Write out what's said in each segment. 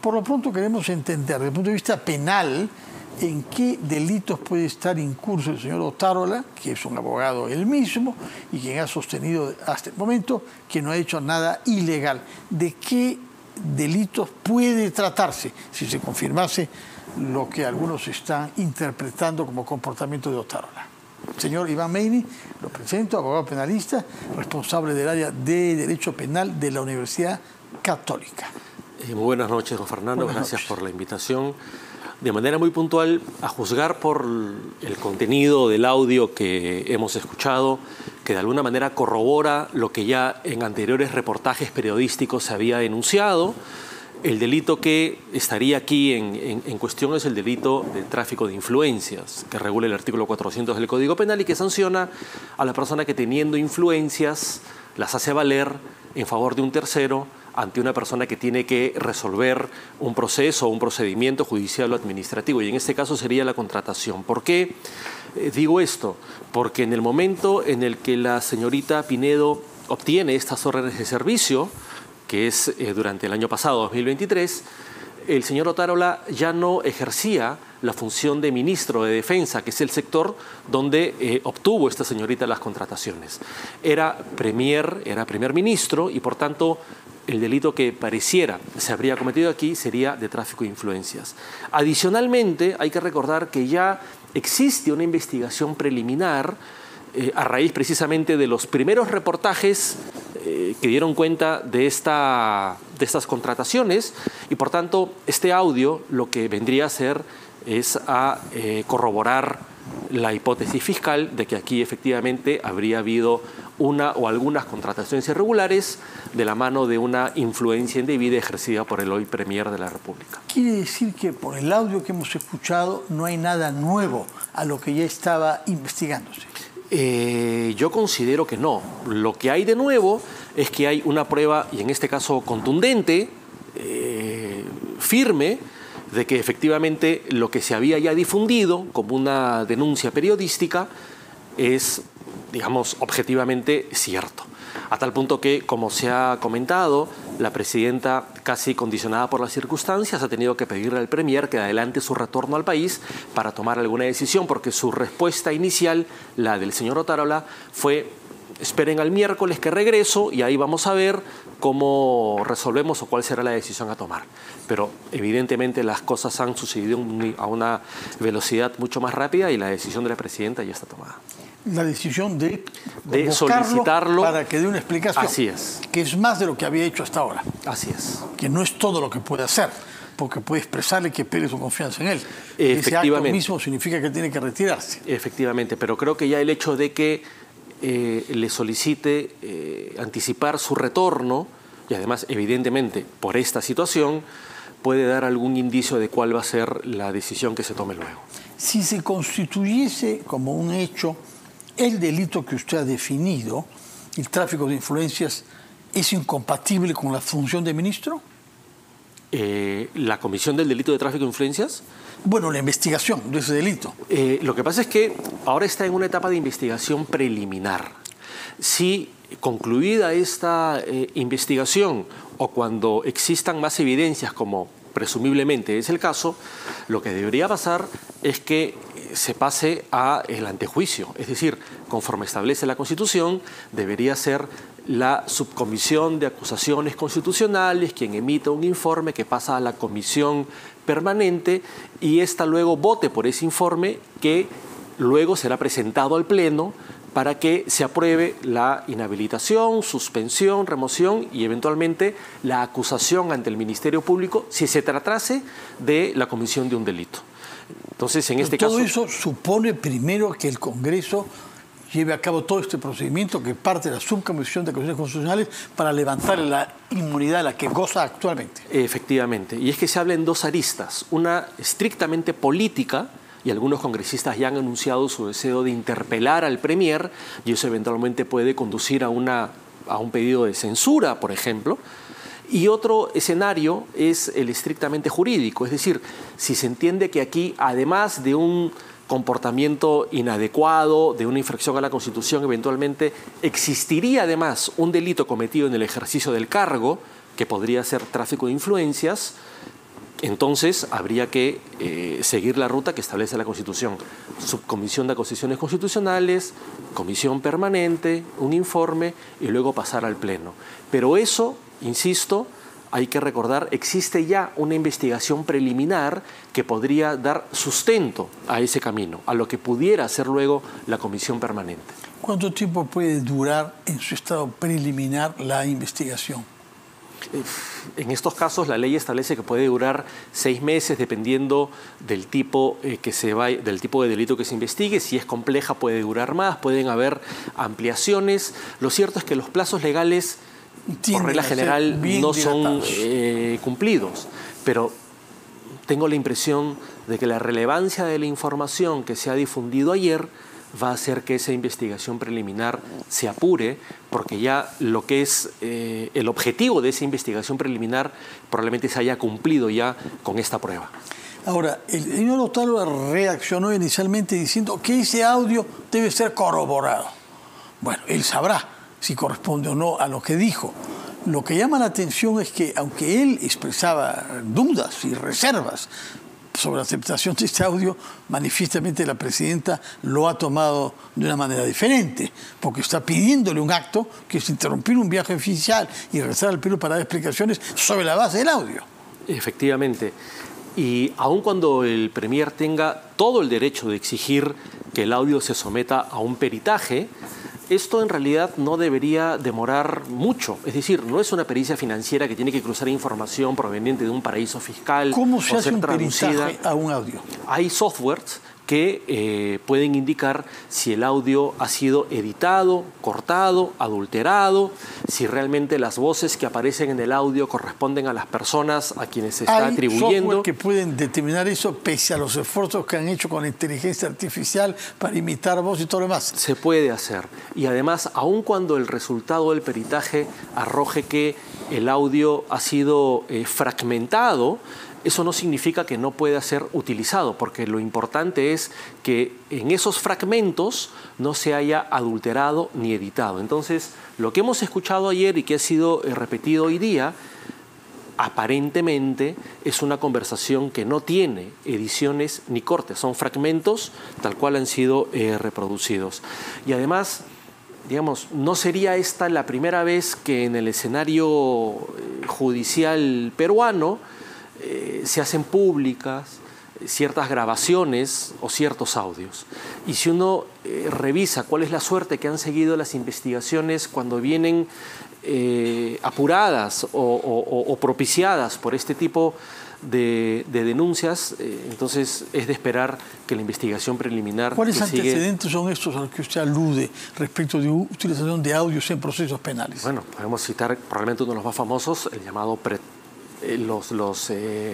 por lo pronto queremos entender, desde el punto de vista penal, en qué delitos puede estar incurso el señor Otárola, que es un abogado él mismo y quien ha sostenido hasta el momento que no ha hecho nada ilegal. ¿De qué delitos puede tratarse si se confirmase lo que algunos están interpretando como comportamiento de Otárola? Señor Iván Meini, lo presento, abogado penalista, responsable del área de Derecho Penal de la Universidad Católica. Muy buenas noches, don Fernando. Gracias por la invitación. De manera muy puntual, a juzgar por el contenido del audio que hemos escuchado, que de alguna manera corrobora lo que ya en anteriores reportajes periodísticos se había denunciado. El delito que estaría aquí en cuestión es el delito de tráfico de influencias, que regula el artículo 400 del Código Penal y que sanciona a la persona que, teniendo influencias, las hace valer en favor de un tercero ante una persona que tiene que resolver un proceso o un procedimiento judicial o administrativo, y en este caso sería la contratación. ¿Por qué digo esto? Porque en el momento en el que la señorita Pinedo obtiene estas órdenes de servicio, que es durante el año pasado, 2023, el señor Otárola ya no ejercía la función de ministro de Defensa, que es el sector donde obtuvo esta señorita las contrataciones. Era primer ministro y, por tanto, el delito que pareciera se habría cometido aquí sería de tráfico de influencias. Adicionalmente, hay que recordar que ya existe una investigación preliminar a raíz precisamente de los primeros reportajes que dieron cuenta de estas contrataciones, y por tanto este audio lo que vendría a hacer es a corroborar la hipótesis fiscal de que aquí efectivamente habría habido una o algunas contrataciones irregulares de la mano de una influencia indebida ejercida por el hoy Premier de la República. Quiere decir que por el audio que hemos escuchado no hay nada nuevo a lo que ya estaba investigándose. Yo considero que no. Lo que hay de nuevo es que hay una prueba, y en este caso contundente, firme, de que efectivamente lo que se había ya difundido como una denuncia periodística es, digamos, objetivamente cierto. A tal punto que, como se ha comentado, la presidenta, casi condicionada por las circunstancias, ha tenido que pedirle al Premier que adelante su retorno al país para tomar alguna decisión, porque su respuesta inicial, la del señor Otárola, fue: esperen al miércoles que regreso y ahí vamos a ver cómo resolvemos o cuál será la decisión a tomar. Pero evidentemente las cosas han sucedido a una velocidad mucho más rápida y la decisión de la presidenta ya está tomada. La decisión de solicitarlo para que dé una explicación. Así es. Que es más de lo que había hecho hasta ahora. Así es. Que no es todo lo que puede hacer, porque puede expresarle que pierde su confianza en él. Efectivamente. Ese acto mismo significa que tiene que retirarse. Efectivamente, pero creo que ya el hecho de que le solicite anticipar su retorno, y además evidentemente por esta situación, puede dar algún indicio de cuál va a ser la decisión que se tome luego. Si se constituyese como un hecho el delito que usted ha definido, el tráfico de influencias, ¿es incompatible con la función de ministro? ¿La comisión del delito de tráfico de influencias? Bueno, la investigación de ese delito. Lo que pasa es que ahora está en una etapa de investigación preliminar. Si concluida esta investigación o cuando existan más evidencias, como presumiblemente es el caso, lo que debería pasar es que se pase a el antejuicio. Es decir, conforme establece la Constitución, debería ser la Subcomisión de Acusaciones Constitucionales quien emita un informe que pasa a la Comisión Permanente y ésta luego vote por ese informe, que luego será presentado al Pleno para que se apruebe la inhabilitación, suspensión, remoción y eventualmente la acusación ante el Ministerio Público si se tratase de la comisión de un delito. Entonces, en este caso... Todo eso supone primero que el Congreso lleve a cabo todo este procedimiento que parte de la Subcomisión de Acusaciones Constitucionales para levantar la inmunidad de la que goza actualmente. Efectivamente. Y es que se habla en dos aristas. Una estrictamente política, y algunos congresistas ya han anunciado su deseo de interpelar al Premier, y eso eventualmente puede conducir a un pedido de censura, por ejemplo. Y otro escenario es el estrictamente jurídico, es decir, si se entiende que aquí, además de un comportamiento inadecuado, de una infracción a la Constitución, eventualmente existiría además un delito cometido en el ejercicio del cargo, que podría ser tráfico de influencias, entonces habría que seguir la ruta que establece la Constitución. Subcomisión de Acusaciones Constitucionales, comisión permanente, un informe y luego pasar al Pleno. Pero eso, insisto, hay que recordar, existe ya una investigación preliminar que podría dar sustento a ese camino, a lo que pudiera hacer luego la comisión permanente. ¿Cuánto tiempo puede durar en su estado preliminar la investigación? En estos casos la ley establece que puede durar 6 meses dependiendo del tipo, del tipo de delito que se investigue. Si es compleja puede durar más, pueden haber ampliaciones. Lo cierto es que los plazos legales por regla general no son cumplidos, pero tengo la impresión de que la relevancia de la información que se ha difundido ayer va a hacer que esa investigación preliminar se apure, porque ya lo que es el objetivo de esa investigación preliminar probablemente se haya cumplido ya con esta prueba. Ahora, el señor Otárola reaccionó inicialmente diciendo que ese audio debe ser corroborado. Bueno, él sabrá si corresponde o no a lo que dijo. Lo que llama la atención es que, aunque él expresaba dudas y reservas sobre la aceptación de este audio, manifiestamente la presidenta lo ha tomado de una manera diferente, porque está pidiéndole un acto que es interrumpir un viaje oficial y regresar al Perú para dar explicaciones sobre la base del audio. Efectivamente. Y aun cuando el Premier tenga todo el derecho de exigir que el audio se someta a un peritaje, esto en realidad no debería demorar mucho. Es decir, no es una pericia financiera que tiene que cruzar información proveniente de un paraíso fiscal. ¿Cómo se hace un peritaje a un audio? Hay softwares que pueden indicar si el audio ha sido editado, cortado, adulterado, si realmente las voces que aparecen en el audio corresponden a las personas a quienes se está atribuyendo. ¿Hay software que pueden determinar eso pese a los esfuerzos que han hecho con la inteligencia artificial para imitar voz y todo lo demás? Se puede hacer. Y además, aun cuando el resultado del peritaje arroje que el audio ha sido fragmentado, eso no significa que no pueda ser utilizado, porque lo importante es que en esos fragmentos no se haya adulterado ni editado. Entonces, lo que hemos escuchado ayer y que ha sido repetido hoy día, aparentemente es una conversación que no tiene ediciones ni cortes, son fragmentos tal cual han sido reproducidos. Y además, digamos, no sería esta la primera vez que en el escenario judicial peruano se hacen públicas ciertas grabaciones o ciertos audios. Y si uno revisa cuál es la suerte que han seguido las investigaciones cuando vienen apuradas o propiciadas por este tipo de denuncias, entonces es de esperar que la investigación preliminar... ¿Cuáles antecedentes son estos a los que usted alude respecto de utilización de audios en procesos penales? Bueno, podemos citar probablemente uno de los más famosos, el llamado los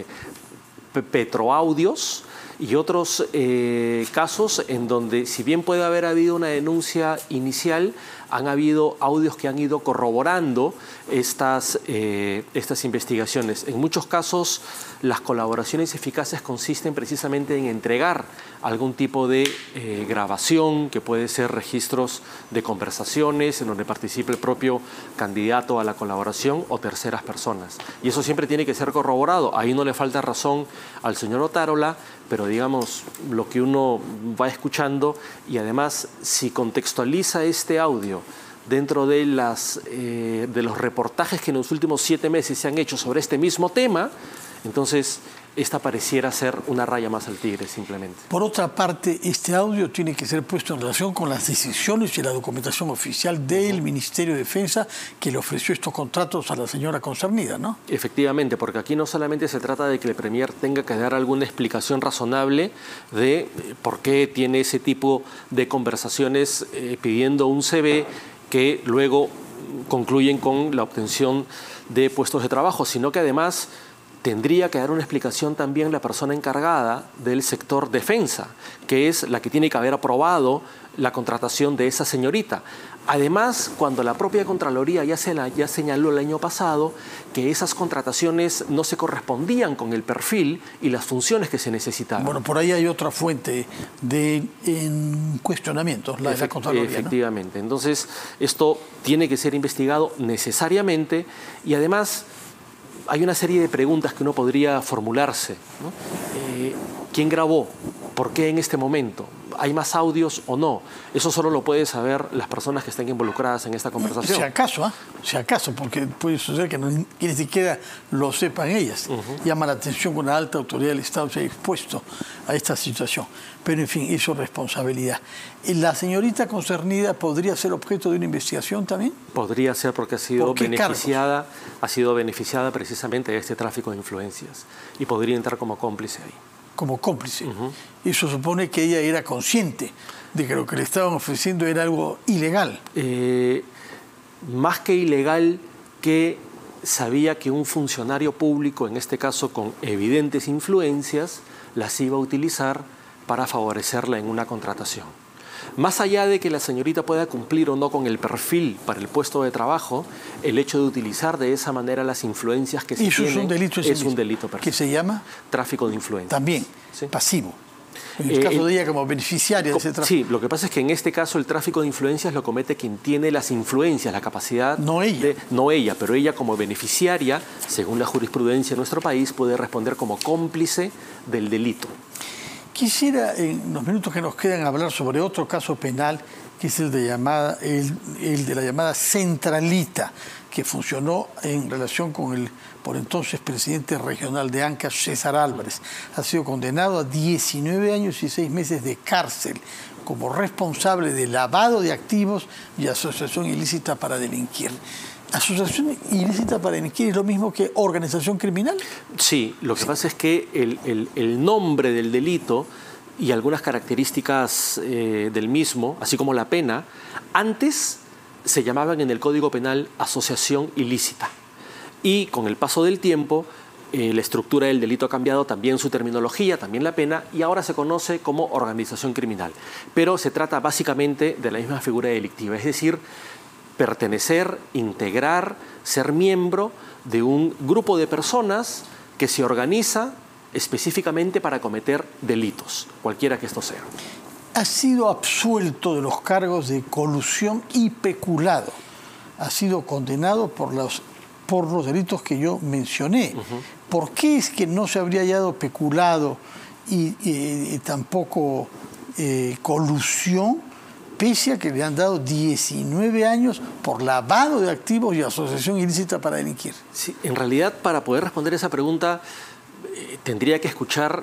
petroaudios y otros casos en donde, si bien puede haber habido una denuncia inicial, han habido audios que han ido corroborando estas investigaciones. En muchos casos, las colaboraciones eficaces consisten precisamente en entregar algún tipo de grabación, que puede ser registros de conversaciones en donde participe el propio candidato a la colaboración o terceras personas. Y eso siempre tiene que ser corroborado. Ahí no le falta razón al señor Otárola, pero digamos, lo que uno va escuchando, y además, si contextualiza este audio dentro de los reportajes que en los últimos 7 meses se han hecho sobre este mismo tema, entonces esta pareciera ser una raya más al tigre, simplemente. Por otra parte, este audio tiene que ser puesto en relación con las decisiones y la documentación oficial del Ministerio de Defensa que le ofreció estos contratos a la señora concernida, ¿no? Efectivamente, porque aquí no solamente se trata de que el Premier tenga que dar alguna explicación razonable de por qué tiene ese tipo de conversaciones pidiendo un CV que luego concluyen con la obtención de puestos de trabajo, sino que además tendría que dar una explicación también la persona encargada del sector defensa, que es la que tiene que haber aprobado la contratación de esa señorita. Además, cuando la propia Contraloría ya señaló el año pasado que esas contrataciones no se correspondían con el perfil y las funciones que se necesitaban. Bueno, por ahí hay otra fuente de cuestionamientos, la de la Contraloría, efectivamente, ¿no? Entonces, esto tiene que ser investigado necesariamente y además... hay una serie de preguntas que uno podría formularse, ¿no? ¿Quién grabó? ¿Por qué en este momento? ¿Hay más audios o no? Eso solo lo pueden saber las personas que estén involucradas en esta conversación. Si acaso, porque puede suceder que ni siquiera lo sepan ellas. Llama la atención que una alta autoridad del Estado se haya expuesto a esta situación. Pero, en fin, eso es responsabilidad. ¿La señorita concernida podría ser objeto de una investigación también? Podría ser, porque ha sido beneficiada precisamente de este tráfico de influencias y podría entrar como cómplice ahí. Como cómplice. Eso supone que ella era consciente de que lo que le estaban ofreciendo era algo ilegal. Más que ilegal, que sabía que un funcionario público, en este caso con evidentes influencias, las iba a utilizar para favorecerla en una contratación. Más allá de que la señorita pueda cumplir o no con el perfil para el puesto de trabajo, el hecho de utilizar de esa manera las influencias que se tienen es un delito personal. ¿Qué se llama? Tráfico de influencias. También, ¿sí? Pasivo. En el caso de ella como beneficiaria de ese tráfico. Sí, lo que pasa es que en este caso el tráfico de influencias lo comete quien tiene las influencias, la capacidad... No ella. No ella, pero ella como beneficiaria, según la jurisprudencia de nuestro país, puede responder como cómplice del delito. Quisiera, en los minutos que nos quedan, hablar sobre otro caso penal, que es el de la llamada Centralita, que funcionó en relación con el por entonces presidente regional de Ancash, César Álvarez. Ha sido condenado a 19 años y 6 meses de cárcel como responsable de lavado de activos y asociación ilícita para delinquir. ¿Asociación ilícita para delinquir es lo mismo que organización criminal? Sí, lo que pasa es que el nombre del delito y algunas características del mismo, así como la pena, antes se llamaban en el Código Penal asociación ilícita. Y con el paso del tiempo, la estructura del delito ha cambiado, también su terminología, también la pena, y ahora se conoce como organización criminal. Pero se trata básicamente de la misma figura delictiva, es decir, pertenecer, integrar, ser miembro de un grupo de personas que se organiza específicamente para cometer delitos, cualquiera que estos sean. Ha sido absuelto de los cargos de colusión y peculado. Ha sido condenado por los delitos que yo mencioné. ¿Por qué es que no se habría hallado peculado y tampoco colusión, pese a que le han dado 19 años por lavado de activos y asociación ilícita para delinquir? Sí, en realidad, para poder responder esa pregunta, tendría que escuchar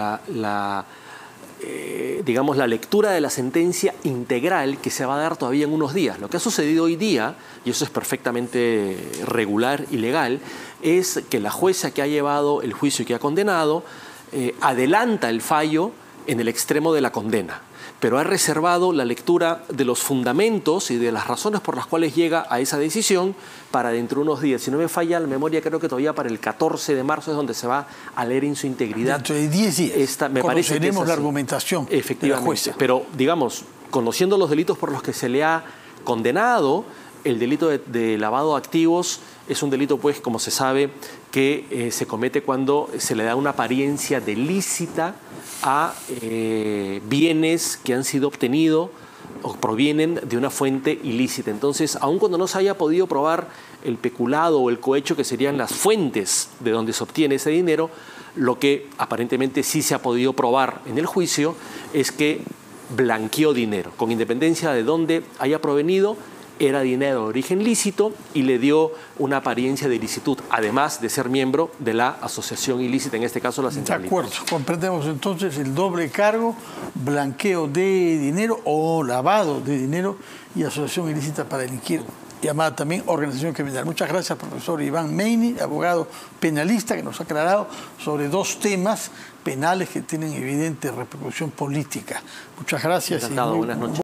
digamos, la lectura de la sentencia integral que se va a dar todavía en unos días. Lo que ha sucedido hoy día, y eso es perfectamente regular y legal, es que la jueza que ha llevado el juicio y que ha condenado adelanta el fallo en el extremo de la condena, pero ha reservado la lectura de los fundamentos y de las razones por las cuales llega a esa decisión para dentro de unos días. Si no me falla la memoria, creo que todavía para el 14 de marzo es donde se va a leer en su integridad. Dentro de 10 días conoceremos la argumentación de la jueza. Pero, digamos, conociendo los delitos por los que se le ha condenado, el delito de lavado de activos es un delito, pues, como se sabe, que se comete cuando se le da una apariencia de lícita a bienes que han sido obtenidos o provienen de una fuente ilícita. Entonces, aun cuando no se haya podido probar el peculado o el cohecho, que serían las fuentes de donde se obtiene ese dinero, lo que aparentemente sí se ha podido probar en el juicio es que blanqueó dinero, con independencia de dónde haya provenido. Era dinero de origen lícito y le dio una apariencia de ilicitud, además de ser miembro de la asociación ilícita, en este caso la Centralita. De acuerdo, comprendemos entonces el doble cargo, blanqueo de dinero o lavado de dinero y asociación ilícita para delinquir, llamada también organización criminal. Muchas gracias, profesor Iván Meini, abogado penalista, que nos ha aclarado sobre dos temas penales que tienen evidente repercusión política. Muchas gracias. Encantado, buenas noches.